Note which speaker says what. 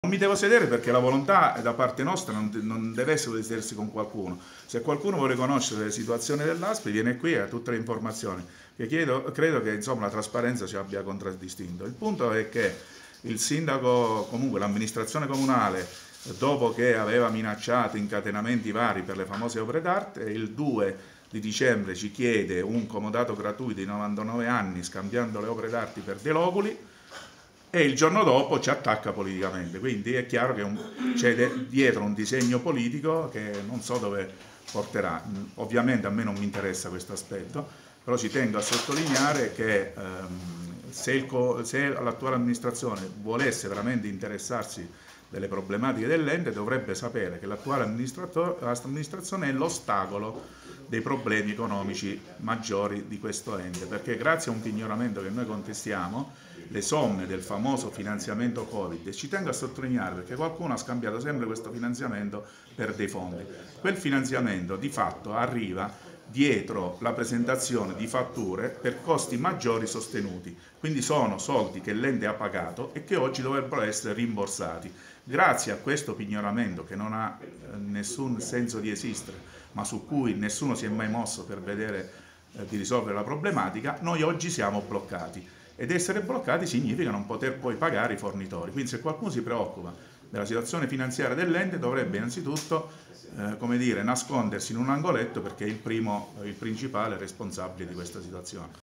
Speaker 1: Non mi devo sedere perché la volontà da parte nostra non deve essere di sedersi con qualcuno. Se qualcuno vuole conoscere le situazioni dell'ASPI viene qui e ha tutte le informazioni. Credo che insomma, la trasparenza ci abbia contraddistinto. Il punto è che il sindaco, comunque l'amministrazione comunale, dopo che aveva minacciato incatenamenti vari per le famose opere d'arte, il 2 di dicembre ci chiede un comodato gratuito di 99 anni scambiando le opere d'arte per dei loculi, e il giorno dopo ci attacca politicamente, quindi è chiaro che c'è dietro un disegno politico che non so dove porterà. Ovviamente a me non mi interessa questo aspetto, però ci tengo a sottolineare che se l'attuale amministrazione volesse veramente interessarsi delle problematiche dell'ente dovrebbe sapere che l'attuale amministrazione è l'ostacolo dei problemi economici maggiori di questo ente, perché grazie a un pignoramento che noi contestiamo, le somme del famoso finanziamento Covid, e ci tengo a sottolineare perché qualcuno ha scambiato sempre questo finanziamento per dei fondi, quel finanziamento di fatto arriva dietro la presentazione di fatture per costi maggiori sostenuti, quindi sono soldi che l'ente ha pagato e che oggi dovrebbero essere rimborsati. Grazie a questo pignoramento che non ha nessun senso di esistere, ma su cui nessuno si è mai mosso per vedere di risolvere la problematica, noi oggi siamo bloccati. Ed essere bloccati significa non poter poi pagare i fornitori. Quindi se qualcuno si preoccupa della situazione finanziaria dell'ente dovrebbe innanzitutto come dire, nascondersi in un angoletto perché è il principale responsabile di questa situazione.